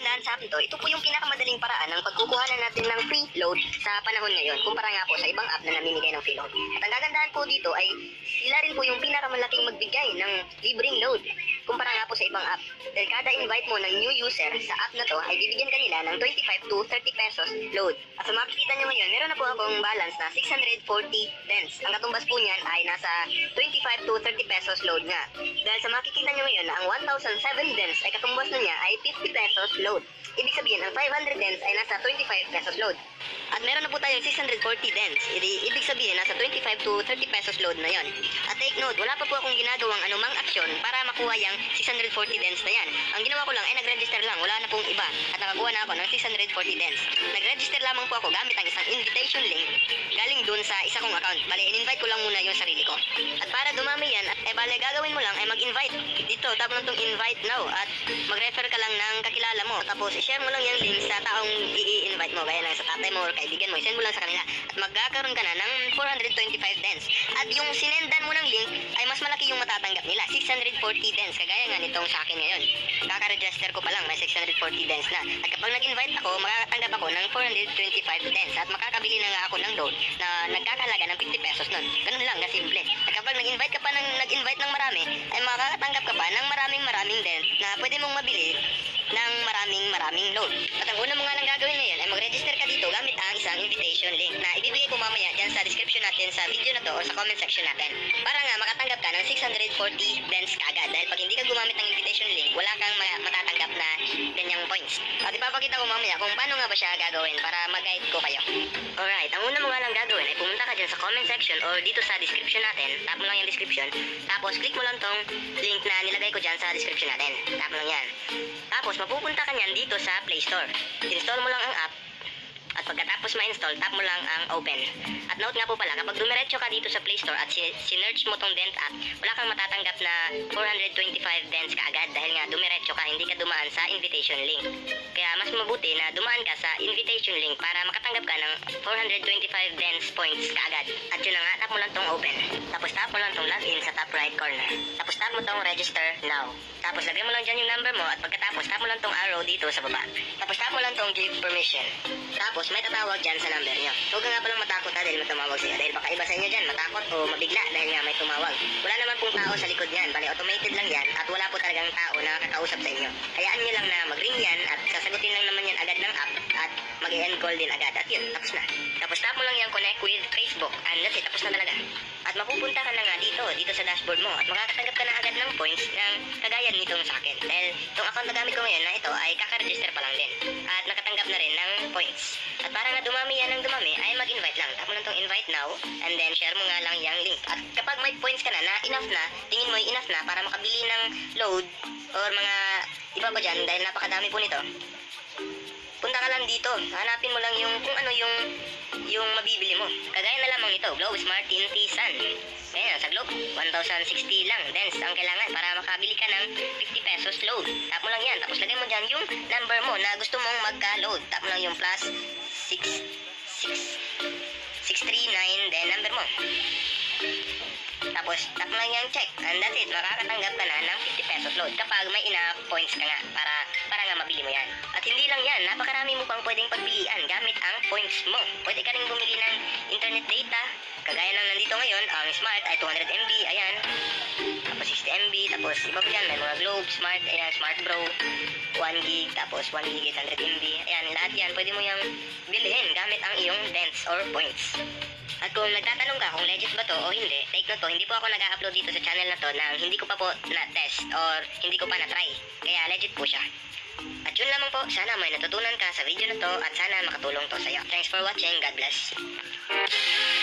Tandaan sa akin to, ito po yung pinakamadaling paraan ng pagkukuhanan natin ng free load sa panahon ngayon kumpara nga po sa ibang app na namimigay ng free load. At ang gagandahan po dito ay sila rin po yung pinakamalaking magbigay ng libreng load kumpara nga po sa ibang app. Dahil kada invite mo ng new user sa app na to ay bibigyan kanila ng 25 to 30 pesos load. At sa makikita nyo ngayon, meron na po akong balance na 640 dens. Ang katumbas po niyan ay nasa 25 to 30 pesos load nga. Dahil sa makikita nyo ngayon na ang 1,007 dens ay katumbas na niya ay 50 pesos load. Ibig sabihin, ang 500 dens ay nasa 25 pesos load. At meron na po tayong 640 dens. Ibig sabihin, nasa 25 to 30 pesos load na yon. At take note, wala pa po akong ginagawang anumang aksyon para makuha yung 640 dens na yan. Ang ginawa ko lang ay nag-register lang, wala na pong iba. At nakakuha na ako ng 640 dens. Nag-register lamang po ako gamit ang isang invitation link galing dun sa isa kong account. Bale, in-invite ko lang muna yung sarili ko. At para dumami yan, bale, gagawin mo lang ay mag-invite. Dito, tap mo lang tong invite now. At mag-refer ka lang ng kakilala mo. Tapos, i-share mo lang yung link sa taong i-invite mo. Gaya lang sa tatay mo or kaibigan mo. I-send mo lang sa kanila. At magkakaroon ka na ng 425 dens. At yung sinendan mo ng link ay mas malaki yung matatanggap nila. 640 dens. Kagaya nga nitong sa akin ngayon. Kaka-register ko pa lang, may 640 dens na. At kapag nag-invite ako, makakatanggap ako ng 425 dens. At makakabili na nga ako ng load na nagkakahalaga ng 50 pesos nun. Ganun lang, kasimple. At kapag nag-invite ka pa nag-invite ng marami, ay makakatanggap ka pa ng maraming dens na pwede mong mabili ng maraming load. At ang una mo nga lang gagawin ngayon ay mag-register ka dito gamit ang isang invitation link na ibibigay ko mamaya dyan sa description natin sa video na to o sa comment section natin. Para nga makatanggap ka ng 640 dens kagad. Dahil pag hindi ka gumamit ng invitation link, wala kang matatanggap na ganyang points. At ipapakita ko mamaya kung paano nga ba siya gagawin para mag-guide ko kayo. Alright, ang una mo nga lang gagawin ay pumunta ka dyan sa comment section or dito sa description natin. Tap mo lang yung description. Tapos click mo lang tong link na nilagay ko dyan sa description natin. Tap mo lang yan. Tapos mapupunta ka niyan dito sa Play Store. Install mo lang ang app. At pagkatapos ma-install, tap mo lang ang open. At note nga po pala, kapag dumiretso ka dito sa Play Store at sinerch mo tong Dent app, wala kang matatanggap na 425 dens kaagad dahil nga dumiretso ka, hindi ka dumaan sa invitation link. Kaya mas mabuti na dumaan ka sa invitation link para makatanggap ka ng 425 dens points kaagad. At yun na nga, tap mo lang tong open. Tapos tap mo lang tong login sa top right corner. Tapos tap mo tong register now. Tapos lagay mo lang dyan yung number mo at pagkatapos tap mo lang tong arrow dito sa baba. Tapos tap mo lang tong give permission. Tapos may tatawag dyan sa number nyo. Huwag ka nga palang matakot dahil may tumawag sa'yo. Dahil baka iba sa inyo dyan, matakot o mabigla dahil nga may tumawag. Wala naman pong tao sa likod yan. Bali, automated lang yan at wala po talagang tao na kakausap sa inyo. Hayaan nyo lang na mag-ring yan at sasagutin lang naman yan agad ng app at mag-end call din agad. At yun, tapos na. Tapos tap mo lang yan connect with Facebook and that's it, tapos na talaga. At mapupunta ka na nga dito sa dashboard mo at makakatanggap ka na agad ng points ng kagaya nitong sa akin. Dahil itong account na gamit ko ngayon na ito ay kaka-register pa lang din. At nakatanggap na rin ng points. At para na dumami yan ng dumami ay mag-invite lang. Tap mo lang itong invite now and then share mo nga lang yung link. At kapag may points ka na enough na, tingin mo enough na para makabili ng load or mga iba pa dyan dahil napakadami po nito. Punta ka lang dito, hanapin mo lang yung kung ano yung mabibili mo. Kagaya na lamang ito, Glow Smart TNT Sun. Ayan, sa Globe, 1,060 lang dens ang kailangan para makabili ka ng 50 pesos load. Tap mo lang yan, tapos lagay mo dyan yung number mo na gusto mong magka-load. Tap mo lang yung plus 639, then number mo. Tapos, tap mo lang yung check. And that's it, makakatanggap ka na ng 50 pesos load kapag may enough points ka nga para nga mabili mo yan. At hindi lang yan, napakarami mo pang pwedeng pagpilian gamit ang points mo. Pwede ka rin bumili ng internet data. Kagaya ng nandito ngayon, ang Smart ay 200 MB, ayan. Tapos 60 MB, tapos iba pa yan, may mga Globe, Smart, ayan, Smart Bro, 1 gig, tapos 1 gig 800 MB. Ayan, lahat yan, pwede mo yung bilhin gamit ang iyong dents or points. At kung nagtatanong ka kung legit ba to o hindi, take note to, hindi po ako nag-upload dito sa channel na to nang hindi ko pa po na-test or hindi ko pa na-try. Kaya legit po siya. At yun lamang po, sana may natutunan ka sa video na to at sana makatulong to sa'yo. Thanks for watching, God bless.